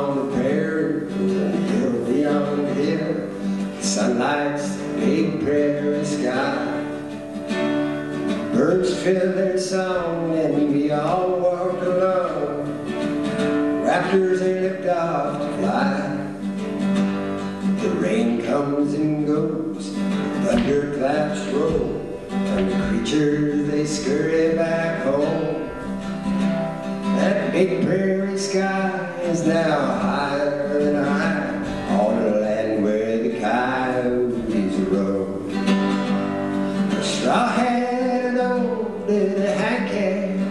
on the prairie, hill beyond hill, sunlight's the big prairie sky. Birds fill their song and we all walk along. Raptors they lift off to fly. The rain comes and goes, thunderclaps roll, and the creatures they scurry back home. That big prairie sky is now higher than I, on the land where the coyotes roam. A straw hat and old little hat cat,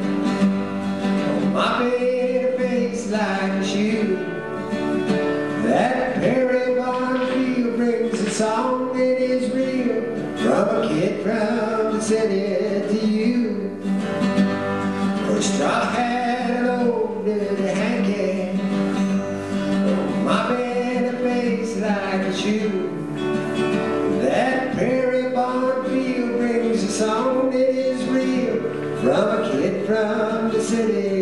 mopping her face like a shoe. That prairie barn field brings a song that is real, from a kid from the city to you. A straw hat and old little hat cat, mopping her face like a shoe. That prairie barn field brings a song that is real, from a kid from the city